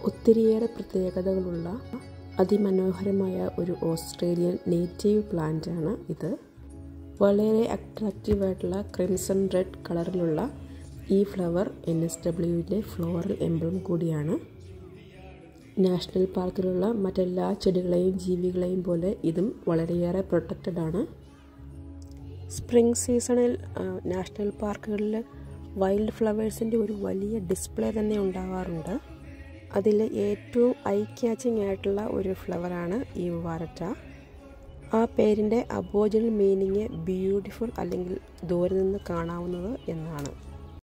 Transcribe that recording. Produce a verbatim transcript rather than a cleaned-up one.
ഒത്തിരിയേറെ പ്രത്യേകതകളുള്ള അതിമനോഹരമായ ഒരു ഓസ്ട്രേലിയൻ നേറ്റീവ് പ്ലാന്റാണ് ഇത്. വളരെ അട്രാക്റ്റീവായിട്ടുള്ള ക്രിംസൺ റെഡ് കളറിലുള്ള ഈ ഫ്ലവർ എൻ എസ് ഡബ്ല്യുവിൻ്റെ ഫ്ലോറൽ എംബ്ലം കൂടിയാണ്. നാഷണൽ പാർക്കിലുള്ള മറ്റെല്ലാ ചെടികളെയും ജീവികളെയും പോലെ ഇതും വളരെയേറെ പ്രൊട്ടക്റ്റഡ് ആണ്. സ്പ്രിംഗ് സീസണിൽ നാഷണൽ പാർക്കുകളിൽ വൈൽഡ് ഫ്ലവേഴ്സിൻ്റെ ഒരു വലിയ ഡിസ്പ്ലേ തന്നെ ഉണ്ടാവാറുണ്ട്. അതിൽ ഏറ്റവും ഐ ക്യാച്ചിങ് ആയിട്ടുള്ള ഒരു ഫ്ലവറാണ് ഈ വാരറ്റ. ആ പേരിൻ്റെ അബോറിജിനൽ മീനിങ് ബ്യൂട്ടിഫുൾ അല്ലെങ്കിൽ ദൂരെ നിന്ന് കാണാവുന്നത് എന്നാണ്.